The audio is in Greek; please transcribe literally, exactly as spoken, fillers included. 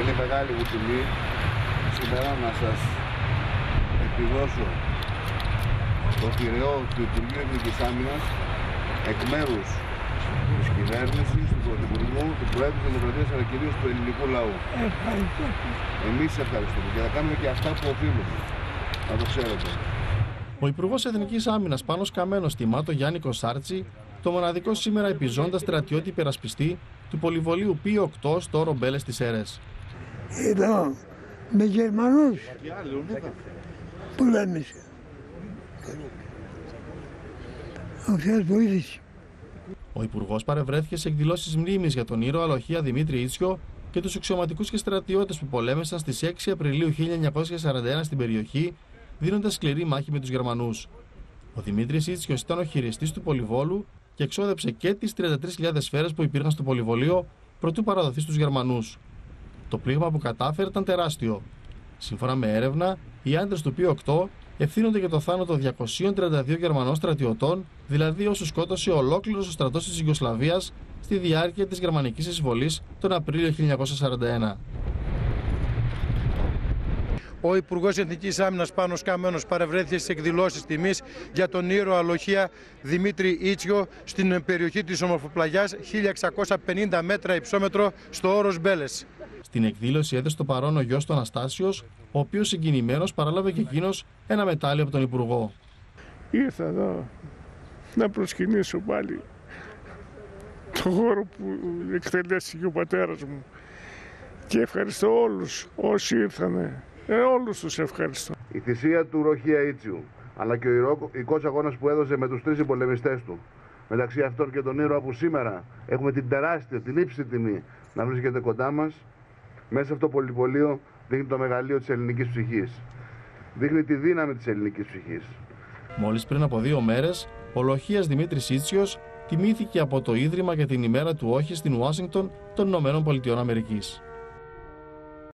Είναι μεγάλη μου τιμή σήμερα να σας εκδηλώσω το θηρεό του Υπουργείου Εθνικής Άμυνας εκ μέρους της κυβέρνησης, του Πρωθυπουργού, του Προέδρου της Δημοκρατίας, αλλά κυρίως του ελληνικού λαού. Ευχαριστώ. Εμείς ευχαριστούμε και θα κάνουμε και αυτά που οφείλουμε, να το ξέρετε. Ο Υπουργός Εθνικής Άμυνας Πάνος Καμένος τιμά το Γιάννη Κοσάρτσι, το μοναδικό σήμερα επιζώντα στρατιώτη υπερασπιστή του πολυβολίου Π οκτώ στο Όρο Μπέλες της Σέρρες. Εδώ, με Γερμανούς, που λέμε. Ο Θεός βοήθησε. Ο Υπουργός παρευρέθηκε σε εκδηλώσεις μνήμης για τον ήρωα Λοχεία Δημήτρη Ίτσιο και τους αξιωματικούς και στρατιώτες που πολέμησαν στις έξι Απριλίου χίλια εννιακόσια σαράντα ένα στην περιοχή, δίνοντας σκληρή μάχη με τους Γερμανούς. Ο Δημήτρης Ίτσιος ήταν ο χειριστής του πολυβόλου και εξόδεψε και τις τριάντα τρεις χιλιάδες σφαίρες που υπήρχαν στο πολυβολείο προτού παραδοθεί στους Γερμανούς. Το πλήγμα που κατάφερε ήταν τεράστιο. Σύμφωνα με έρευνα, οι άντρες του Π οκτώ ευθύνονται για το θάνατο διακοσίων τριάντα δύο Γερμανών στρατιωτών, δηλαδή όσους σκότωσε ολόκληρος ο στρατός της Ιουγκοσλαβίας στη διάρκεια της γερμανικής εισβολής τον Απρίλιο χίλια εννιακόσια σαράντα ένα. Ο Υπουργός Εθνικής Άμυνας Πάνος Καμένος παρευρέθηκε στις εκδηλώσεις τιμής για τον ήρωα Λοχεία Δημήτρη Ίτσιο στην περιοχή της Ομορφοπλαγιάς, χίλια εξακόσια πενήντα μέτρα υψόμετρο στο Όρος Μπέλες. Στην εκδήλωση έδεσε το παρόν ο γιος του Αναστάσιος, ο οποίος συγκινημένος παράλαβε και εκείνος ένα μετάλλιο από τον Υπουργό. Ήρθα εδώ να προσκυνήσω πάλι το χώρο που εκτελέστηκε ο πατέρας μου και ευχαριστώ όλους όσοι ήρθανε. Ε, όλους τους ευχαριστώ. Η θυσία του Λοχεία Ίτσιου, αλλά και ο ηρωικός αγώνας που έδωσε με τους τρεις συμπολεμιστές του, μεταξύ αυτών και τον ήρωα που σήμερα έχουμε την τεράστια, την ύψη τιμή να βρίσκεται κοντά μας, μέσα σε αυτό το πολυπολείο δείχνει το μεγαλείο της ελληνικής ψυχής. Δείχνει τη δύναμη της ελληνικής ψυχής. Μόλις πριν από δύο μέρες, ο Λοχείας Δημήτρης Ίτσιος τιμήθηκε από το Ίδρυμα για την ημέρα του Όχι στην Ουάσιγκτον των Ηνωμένων Πολιτειών Αμερικής.